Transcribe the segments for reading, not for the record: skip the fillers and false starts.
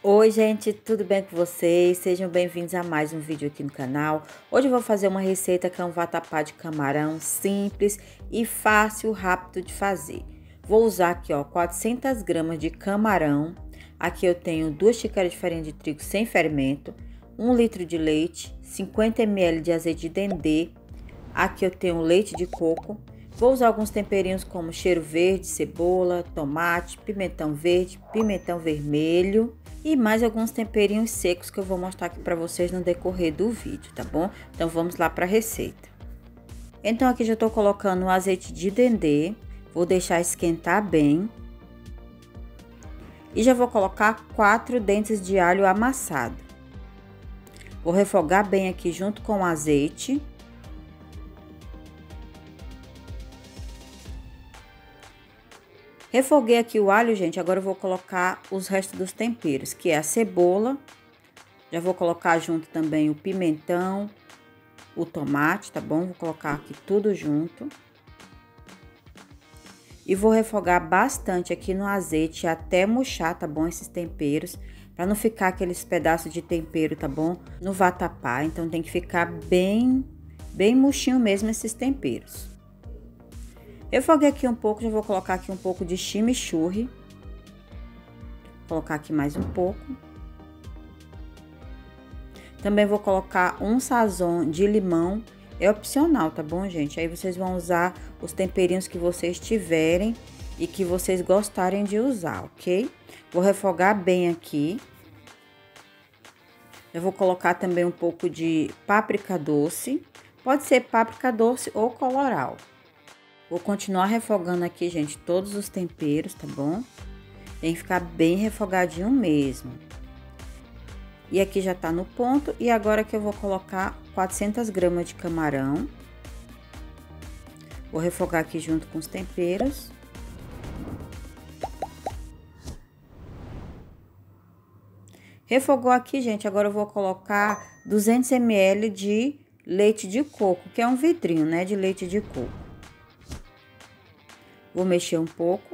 Oi gente, tudo bem com vocês? Sejam bem-vindos a mais um vídeo aqui no canal. Hoje eu vou fazer uma receita que é um vatapá de camarão simples e fácil, rápido de fazer. Vou usar aqui, ó, 400 gramas de camarão. Aqui eu tenho 2 xícaras de farinha de trigo sem fermento, 1 litro de leite, 50 ml de azeite de dendê. Aqui eu tenho leite de coco. Vou usar alguns temperinhos como cheiro verde, cebola, tomate, pimentão verde, pimentão vermelho e mais alguns temperinhos secos que eu vou mostrar aqui para vocês no decorrer do vídeo, tá bom? Então vamos lá para a receita. Então aqui já estou colocando o azeite de dendê, vou deixar esquentar bem. E já vou colocar 4 dentes de alho amassado. Vou refogar bem aqui junto com o azeite. Refoguei aqui o alho, gente, agora eu vou colocar os restos dos temperos, que é a cebola. Já vou colocar junto também o pimentão, o tomate, tá bom? Vou colocar aqui tudo junto. E vou refogar bastante aqui no azeite até murchar, tá bom? Esses temperos, para não ficar aqueles pedaços de tempero, tá bom? No vatapá, então tem que ficar bem murchinho mesmo esses temperos. Refoguei aqui um pouco, já vou colocar aqui um pouco de chimichurri. Vou colocar aqui mais um pouco. Também vou colocar um sazon de limão, é opcional, tá bom, gente? Aí vocês vão usar os temperinhos que vocês tiverem e que vocês gostarem de usar, ok? Vou refogar bem aqui. Eu vou colocar também um pouco de páprica doce, pode ser páprica doce ou coloral. Vou continuar refogando aqui, gente, todos os temperos, tá bom? Tem que ficar bem refogadinho mesmo. E aqui já tá no ponto. E agora que eu vou colocar 400 gramas de camarão. Vou refogar aqui junto com os temperos. Refogou aqui, gente, agora eu vou colocar 200 ml de leite de coco, que é um vidrinho, né, de leite de coco. Vou mexer um pouco.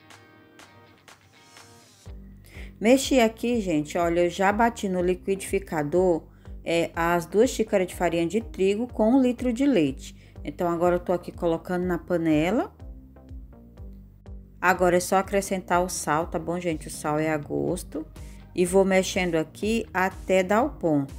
Mexi aqui, gente, olha, eu já bati no liquidificador as 2 xícaras de farinha de trigo com 1 litro de leite. Então, agora eu tô aqui colocando na panela. Agora é só acrescentar o sal, tá bom, gente? O sal é a gosto. E vou mexendo aqui até dar o ponto.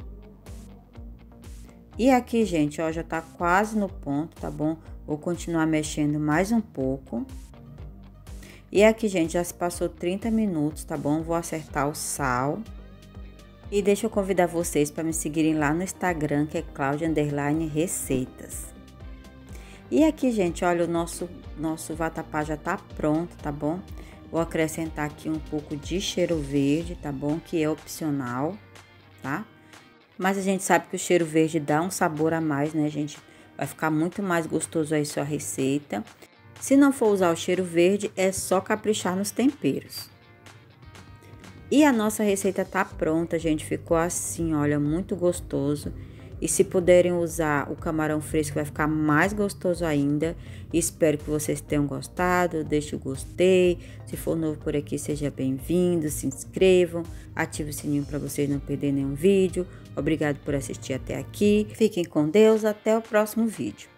E aqui, gente, ó, já tá quase no ponto, tá bom? Vou continuar mexendo mais um pouco. E aqui, gente, já se passou 30 minutos, tá bom? Vou acertar o sal. E deixa eu convidar vocês para me seguirem lá no Instagram, que é Claudia_Receitas. E aqui, gente, olha, o nosso vatapá já tá pronto, tá bom? Vou acrescentar aqui um pouco de cheiro verde, tá bom? Que é opcional, tá? Mas a gente sabe que o cheiro verde dá um sabor a mais, né, gente? Vai ficar muito mais gostoso aí sua receita. Se não for usar o cheiro verde, é só caprichar nos temperos. E a nossa receita tá pronta, gente. Ficou assim, olha, muito gostoso. E se puderem usar o camarão fresco, vai ficar mais gostoso ainda. Espero que vocês tenham gostado. Deixe o gostei. Se for novo por aqui, seja bem-vindo. Se inscrevam. Ative o sininho para vocês não perderem nenhum vídeo. Obrigado por assistir até aqui. Fiquem com Deus. Até o próximo vídeo.